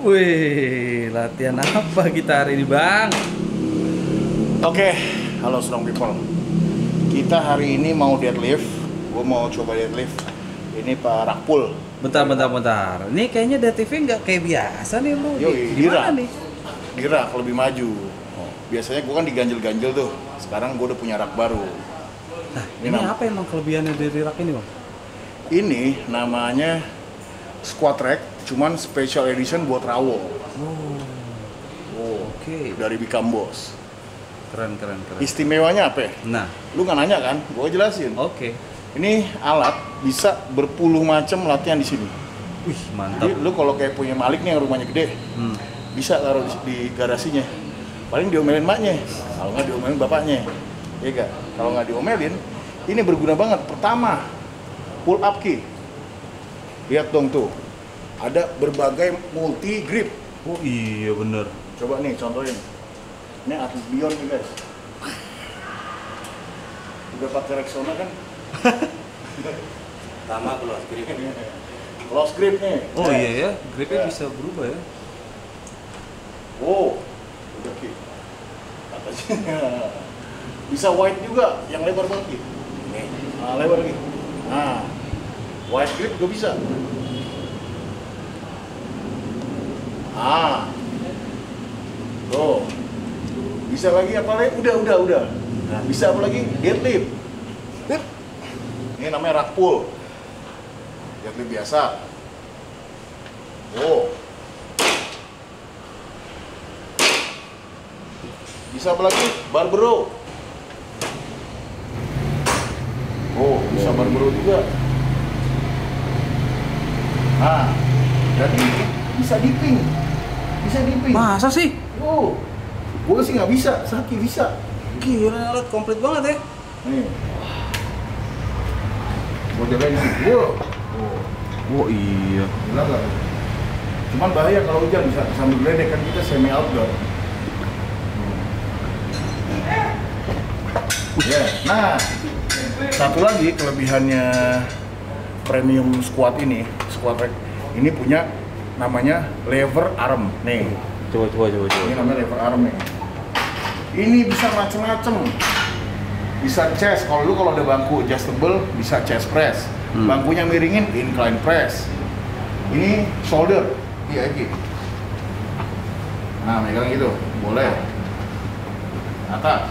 Wih, latihan apa kita hari ini, Bang? Oke, halo strong people. Kita hari ini mau deadlift. Gue mau coba deadlift. Ini Pak Rakpul. Bentar. Ini kayaknya deadliftnya nggak kayak biasa nih lu. Yoi, Di mana nih? Di rak lebih maju. Biasanya gue kan diganjel-ganjel tuh. Sekarang gue udah punya rak baru. Nah, ini apa emang kelebihannya dari rak ini, Bang? Ini namanya squat rack, cuman special edition buat rawo. Oke. Dari Become Boss. Keren. Istimewanya apa? Nah, Lu nggak nanya kan? Gue jelasin. oke. Ini alat bisa berpuluh macam latihan di sini. Wih, mantap. Jadi lu kalau kayak punya Malik nih yang rumahnya gede, bisa taruh di garasinya. Paling diomelin maknya, kalau nggak diomelin bapaknya. Iya gak? Kalau nggak diomelin, ini berguna banget. Pertama, pull up key. Lihat dong tuh, ada berbagai multi grip. Oh iya bener. Coba nih contohin. Ini atlet Beyond nih guys. Udah pakai Rexona kan? Sama close grip. Close grip nih. Oh iya ya, gripnya Ya. bisa berubah ya. Oh, udah key. Katanya bisa wide juga, yang lebar banget key. Nah, lebar lagi. Nah, wide grip juga bisa. Ah, tuh. Bisa lagi apa lagi? Udah. Nah, bisa apa lagi? Deadlift. Ini namanya rack pull. Deadlift biasa. Oh. Bisa apa lagi? Barbero. Oh, bisa barbero juga. Nah, jadi bisa dipping. Masa sih? Oh, gue sih nggak bisa, Saki bisa. Gila, alat komplit banget ya. Nih, gue jagain sih. Wow. Oh iya. Gila nggak? Cuman bahaya kalau hujan bisa sambil geledek kan kita semi outdoor. Ya, nah satu lagi kelebihannya premium squat ini, squat rack ini punya namanya lever arm. Nih, Coba. ini namanya lever arm nih. Ini bisa macem-macem. Bisa chest, kalau ada bangku adjustable bisa chest press. Bangkunya miringin incline press. Ini shoulder, iya gitu. Nah, megang gitu, boleh. Atas.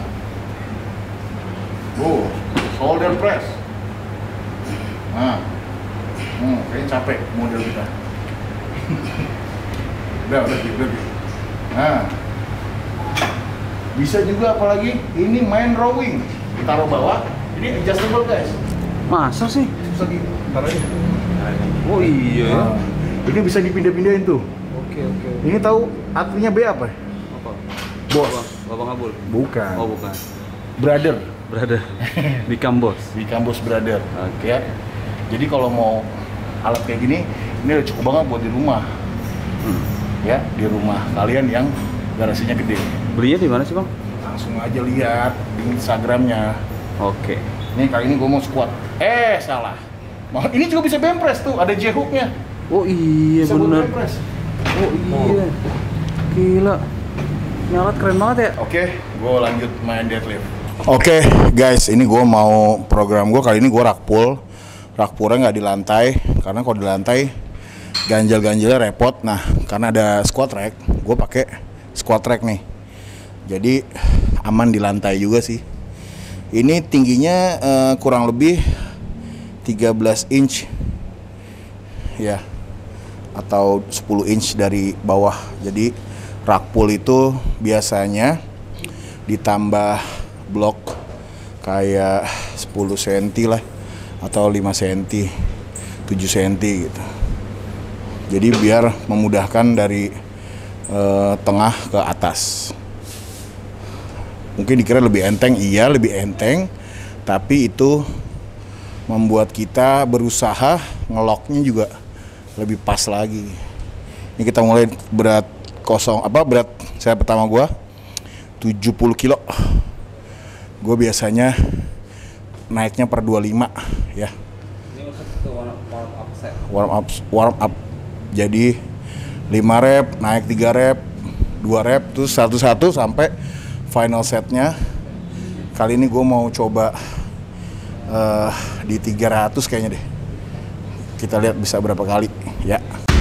Shoulder press. Nah, kayaknya capek model kita. udah. Nah, bisa juga apalagi ini main rowing. Ditaruh bawah, ini adjustable guys. Masa sih? Bisa taruh aja. Oh iya ya. Nah, ini bisa dipindah-pindahin tuh. Oke. Ini tahu artinya B apa? Apa? Bos. Bapak Ngabul. Bukan. Oh bukan. Brother. Become Boss. Become Boss brother. Oke. Ya. Jadi kalau mau alat kayak gini, ini udah cukup banget buat di rumah. Ya, di rumah kalian yang garasinya gede. Belinya di mana sih, Bang? Langsung aja lihat di Instagramnya. Oke. Nih kali ini gue mau squat. Salah. Ini juga bisa bench press tuh, ada J-hooknya. Oh iya Bisa buat bener. bench press. Oh iya. Gila. Ini alat keren banget ya. Oke, gue lanjut main deadlift. Oke, guys, ini gue mau program gue kali ini gue rack pull. Rack pullnya nggak di lantai, karena kalau di lantai ganjel-ganjelnya repot. Nah, karena ada squat rack, gue pakai squat rack nih. Jadi aman di lantai juga sih. Ini tingginya kurang lebih 13 inch, ya, atau 10 inch dari bawah. Jadi rack pull itu biasanya ditambah blok kayak 10 cm lah, atau 5 cm, 7 cm gitu. Jadi biar memudahkan dari tengah ke atas. Mungkin dikira lebih enteng, iya lebih enteng, tapi itu membuat kita berusaha ngeloknya juga lebih pas lagi. Ini kita mulai berat berat saya pertama gua 70 kilo. Gue biasanya naiknya per 25 ya. Ini maksud ke warm up set. Warm up. Jadi 5 rep, naik 3 rep, 2 rep, terus 1-1 sampai final setnya. Kali ini gue mau coba di 300 kayaknya deh. Kita lihat bisa berapa kali ya.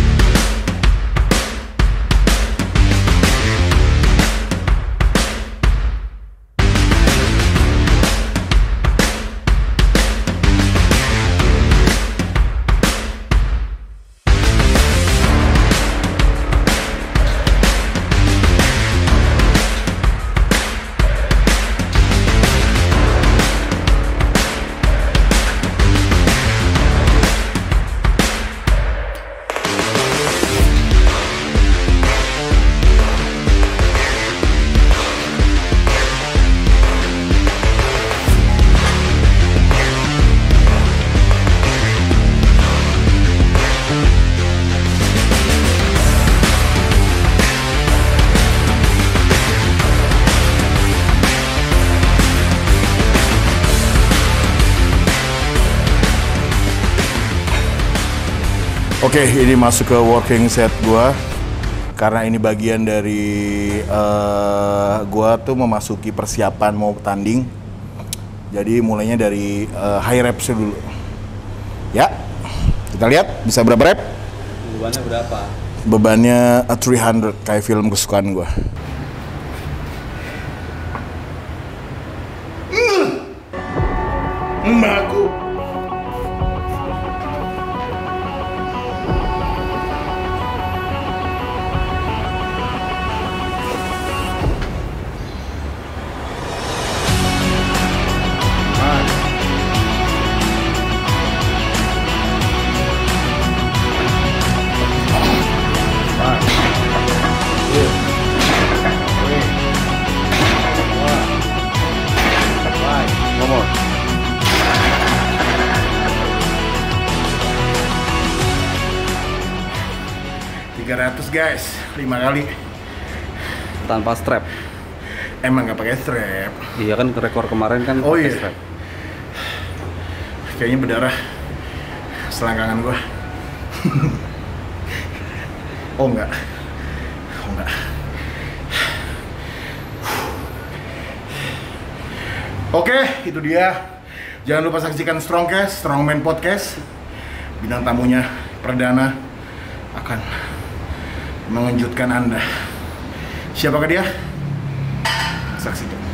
Oke, ini masuk ke working set gua karena ini bagian dari gua tuh memasuki persiapan mau tanding. Jadi mulainya dari high reps dulu. Ya, kita lihat bisa berapa rep? Bebannya berapa? Bebannya 300 kayak film kesukaan gua. Mbakku. Guys, 5 kali Tanpa strap. emang nggak pakai strap. Iya kan rekor kemarin kan Oh pakai iya. strap. Kayaknya berdarah selangkangan gua. Oh enggak. Oh enggak. Oke, itu dia. Jangan lupa saksikan Strongcast, Strongman Podcast. Bintang tamunya perdana akan mengejutkan Anda. Siapakah dia? Saksikan.